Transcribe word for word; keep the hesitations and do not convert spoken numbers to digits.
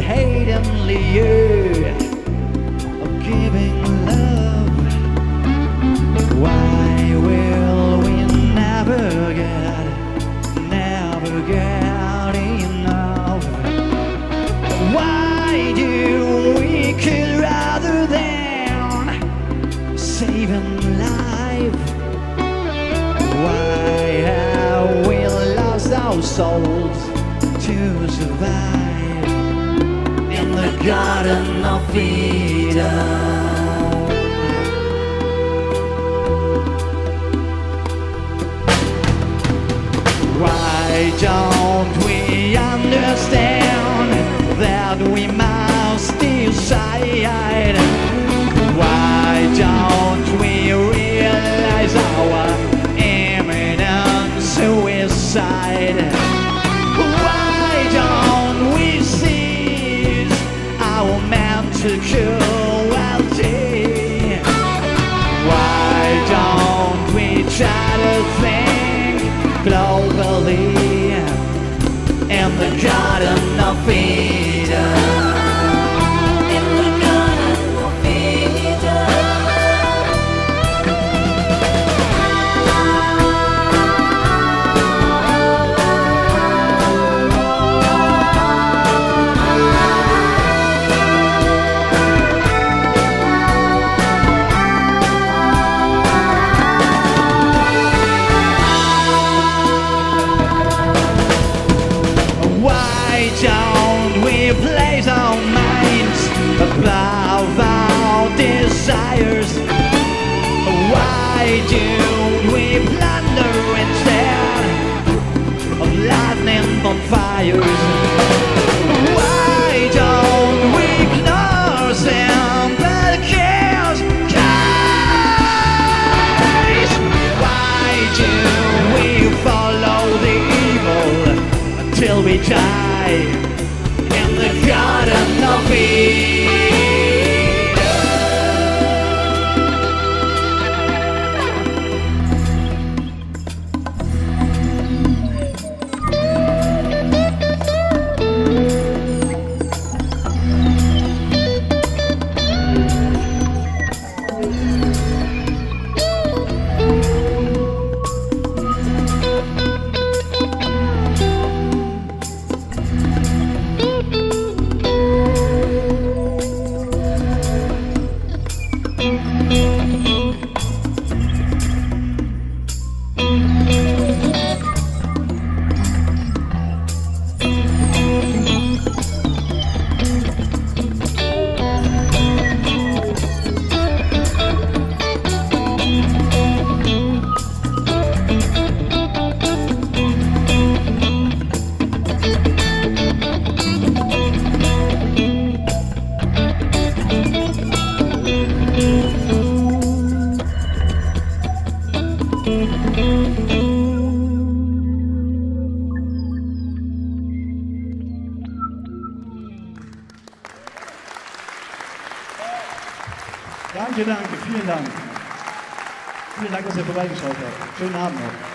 hate only you, of giving love. Why will we never get, never get enough? Why do we kill rather than saving life? Why have we lost our souls to survive in the Garden of Eden? Why don't we understand that we must decide? Why don't we realize our imminent suicide? Why don't we seize our mental cruelty? Why don't we try to think globally in the Garden of Eden? Don't we place our minds above our desires? Why do we plunder instead of lightning bonfires? Why don't we ignore simple chaos? Why do we follow the evil until we die in the Garden of Eden? Danke, danke, vielen Dank. Vielen Dank, dass ihr vorbeigeschaut habt. Schönen Abend noch.